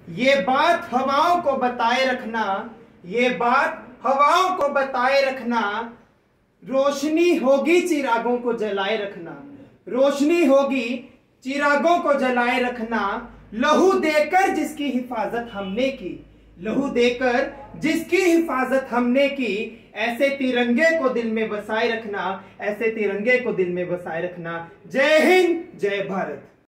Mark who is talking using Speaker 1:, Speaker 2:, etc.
Speaker 1: ये बात हवाओं को बताए रखना, ये बात हवाओं को बताए रखना, रोशनी होगी चिरागों को जलाए रखना, रोशनी होगी चिरागों को जलाए रखना। लहू देकर जिसकी हिफाजत हमने की, लहू देकर जिसकी हिफाजत हमने की, ऐसे तिरंगे को दिल में बसाए रखना, ऐसे तिरंगे को दिल में बसाए रखना। जय हिंद, जय भारत।